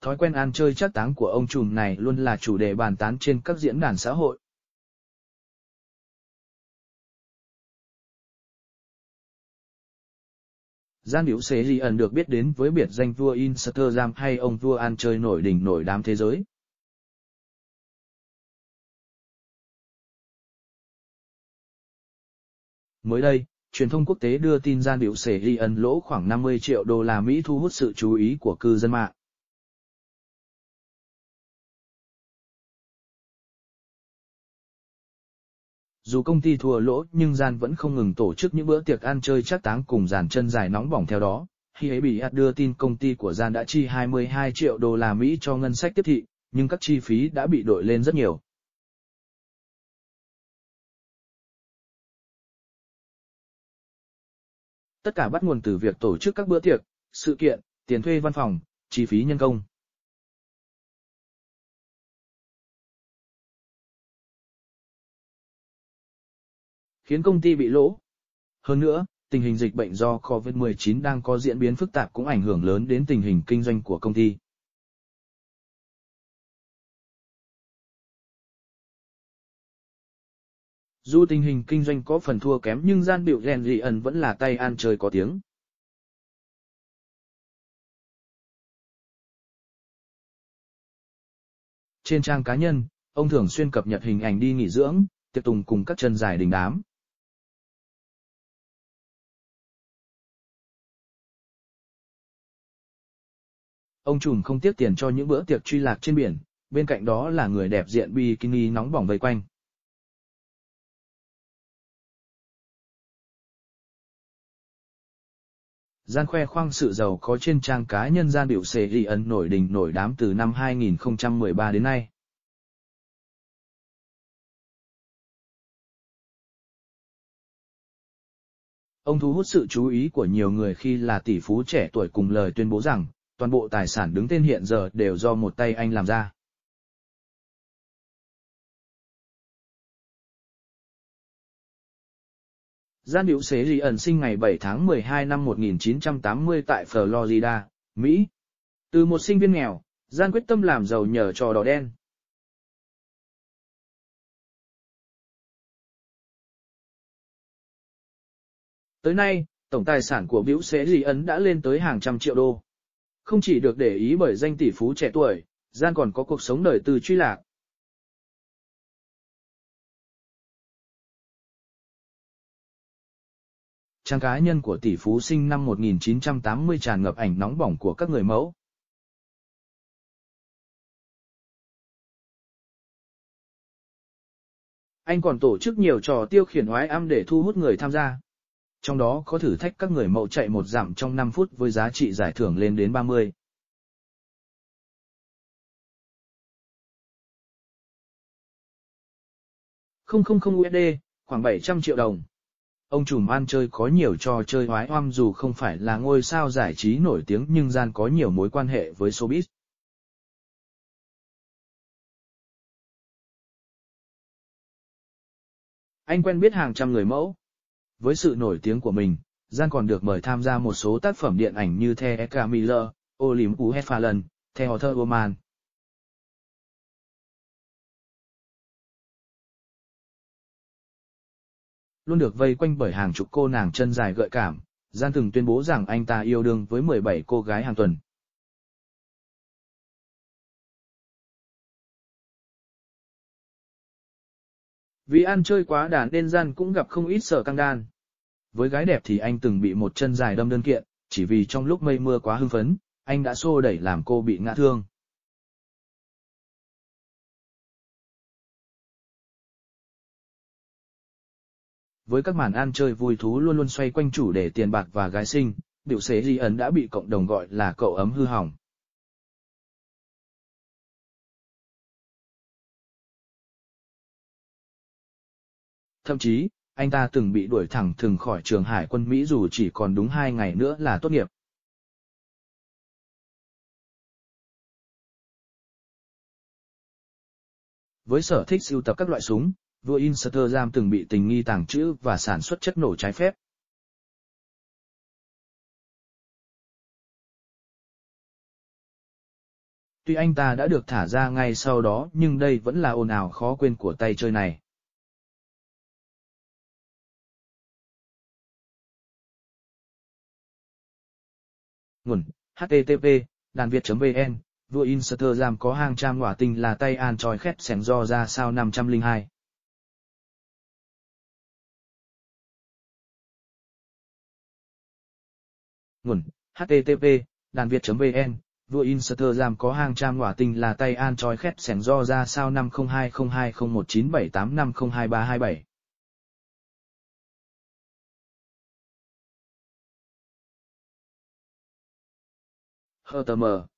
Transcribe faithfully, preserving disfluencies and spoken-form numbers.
thói quen ăn chơi trác táng của ông trùm này luôn là chủ đề bàn tán trên các diễn đàn xã hội. Gian Biểu Xế Ri ẩn được biết đến với biệt danh vua Instagram hay ông vua ăn chơi nổi đình nổi đám thế giới. Mới đây, truyền thông quốc tế đưa tin Gian Biểu Xế Ri ẩn lỗ khoảng năm mươi triệu đô la Mỹ thu hút sự chú ý của cư dân mạng. Dù công ty thua lỗ nhưng Gian vẫn không ngừng tổ chức những bữa tiệc ăn chơi trác táng cùng dàn chân dài nóng bỏng theo đó. Khi ấy bị đưa tin công ty của Gian đã chi hai mươi hai triệu đô la Mỹ cho ngân sách tiếp thị, nhưng các chi phí đã bị đội lên rất nhiều. Tất cả bắt nguồn từ việc tổ chức các bữa tiệc, sự kiện, tiền thuê văn phòng, chi phí nhân công. Khiến công ty bị lỗ. Hơn nữa, tình hình dịch bệnh do Covid mười chín đang có diễn biến phức tạp cũng ảnh hưởng lớn đến tình hình kinh doanh của công ty. Dù tình hình kinh doanh có phần thua kém nhưng Gian Biểu Xế Ri ẩn vẫn là tay ăn chơi có tiếng. Trên trang cá nhân, ông thường xuyên cập nhật hình ảnh đi nghỉ dưỡng, tiệc tùng cùng các chân dài đình đám. Ông trùm không tiếc tiền cho những bữa tiệc truy lạc trên biển, bên cạnh đó là người đẹp diện bikini nóng bỏng vây quanh. Gian khoe khoang sự giàu có trên trang cá nhân Gian Biểu Xế Ri ẩn nổi đình nổi đám từ năm hai nghìn không trăm mười ba đến nay. Ông thu hút sự chú ý của nhiều người khi là tỷ phú trẻ tuổi cùng lời tuyên bố rằng, toàn bộ tài sản đứng tên hiện giờ đều do một tay anh làm ra. Gian Biểu Xế Ri ẩn sinh ngày bảy tháng mười hai năm một nghìn chín trăm tám mươi tại Florida, Mỹ. Từ một sinh viên nghèo, Gian quyết tâm làm giàu nhờ trò đỏ đen. Tới nay, tổng tài sản của Biểu Xế Ri ẩn đã lên tới hàng trăm triệu đô. Không chỉ được để ý bởi danh tỷ phú trẻ tuổi, Gian còn có cuộc sống đời tư truy lạc. Trang cá nhân của tỷ phú sinh năm một nghìn chín trăm tám mươi tràn ngập ảnh nóng bỏng của các người mẫu. Anh còn tổ chức nhiều trò tiêu khiển oái âm để thu hút người tham gia. Trong đó có thử thách các người mẫu chạy một dặm trong năm phút với giá trị giải thưởng lên đến ba mươi. không không không u ét đê, khoảng bảy trăm triệu đồng. Ông trùm ăn chơi có nhiều trò chơi oái oăm dù không phải là ngôi sao giải trí nổi tiếng nhưng Gian có nhiều mối quan hệ với showbiz. Anh quen biết hàng trăm người mẫu. Với sự nổi tiếng của mình, Gian còn được mời tham gia một số tác phẩm điện ảnh như The Camilla, Olympus Has Fallen, The Other Woman. Luôn được vây quanh bởi hàng chục cô nàng chân dài gợi cảm, Gian từng tuyên bố rằng anh ta yêu đương với mười bảy cô gái hàng tuần. Vì ăn chơi quá đà nên Gian cũng gặp không ít sở căng đan. Với gái đẹp thì anh từng bị một chân dài đâm đơn kiện, chỉ vì trong lúc mây mưa quá hưng phấn, anh đã xô đẩy làm cô bị ngã thương. Với các màn ăn chơi vui thú luôn luôn xoay quanh chủ đề tiền bạc và gái xinh, Biểu Xế Ri ẩn đã bị cộng đồng gọi là cậu ấm hư hỏng. Thậm chí, anh ta từng bị đuổi thẳng thừng khỏi trường Hải quân Mỹ dù chỉ còn đúng hai ngày nữa là tốt nghiệp. Với sở thích sưu tập các loại súng, vua Instagram từng bị tình nghi tàng trữ và sản xuất chất nổ trái phép. Tuy anh ta đã được thả ra ngay sau đó nhưng đây vẫn là ồn ào khó quên của tay chơi này. Nguồn H T T P đàn việt chấm vn Vua Instagram có hàng trăm quả tình là tay an tròi khét sẻng do ra sao năm trăm lẻ hai. Nguồn H T T P đàn việt chấm vn Vua Instagram có hàng trăm quả tình là tay an tròi khét sẻng do ra sao năm không hai không hai không một chín bảy tám năm không hai ba hai bảy. H T M